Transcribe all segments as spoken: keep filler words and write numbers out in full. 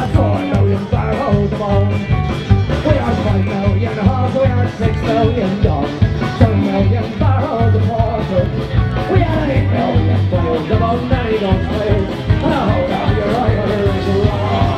four million barrels of oil. We are five million hogs, we are six million dogs, two million barrels of water. We are eight million boils of old many guns played, and I hold out your Irish rover.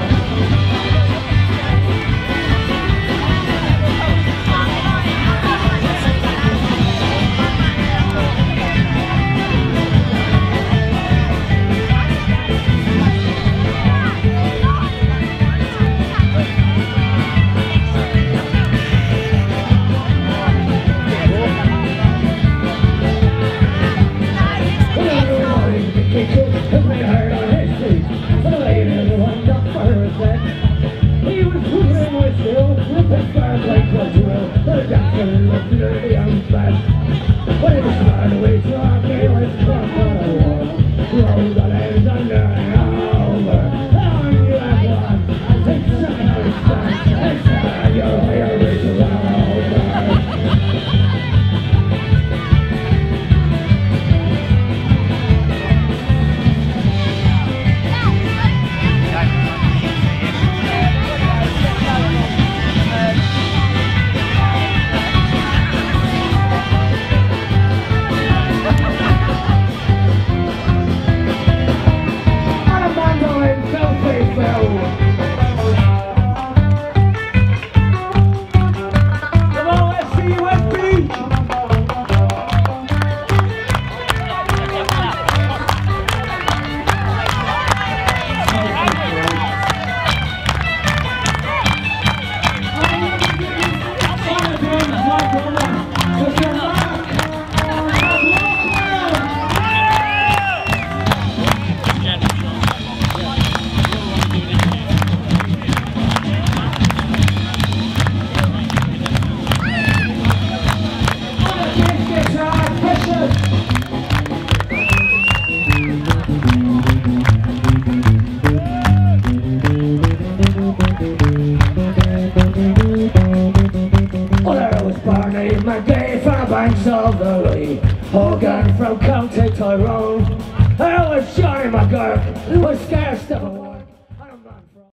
Of the Lee, Hogan from County Tyrone. I was Johnny McGurk, was scarce of a